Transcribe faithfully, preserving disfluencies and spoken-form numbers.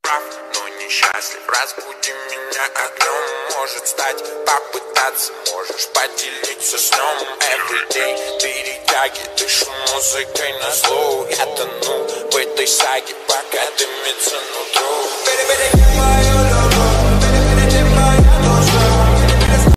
прав, но несчастлив. Разбуди меня огнем, может стать, попытаться. Можешь поделиться сном. Everyday перетяги, дышу музыкой на зло. Я тону в этой саге, пока дымится нутро.